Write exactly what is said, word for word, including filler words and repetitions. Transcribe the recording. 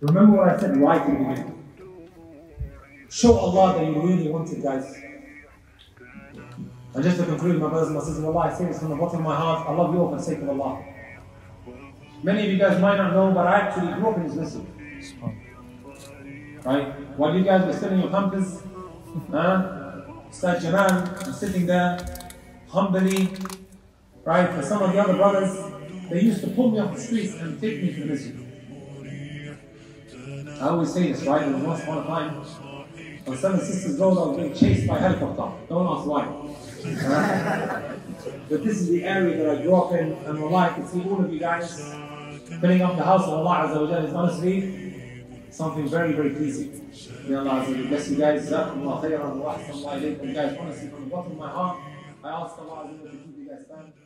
Remember what I said right at the beginning. Show Allah that you really want it, guys. And just to conclude, my brothers and my sisters, Allah, I say this from the bottom of my heart, I love you all for the sake of Allah. Many of you guys might not know, but I actually grew up in this masjid. Right? While you guys were still in your campus, huh? Ustad Janan, I'm sitting there, humbly, right? For some of the other brothers, they used to pull me off the streets and take me to the masjid. I always say this, right? There was once upon a time, on Seven Sisters Road, I was being chased by a helicopter. Don't ask why. Uh, but this is the area that I grew up in, and Allah, I can see all of you guys filling up the house of Allah Azza wa Jalla is honestly something very, very pleasing. May Allah Azza wa Jalla bless you guys. Jazakumullah khairan wa ahsan Allah ilaykum. Guys, honestly, from the bottom of my heart, I ask Allah Azza wa Jalla to keep you guys stand.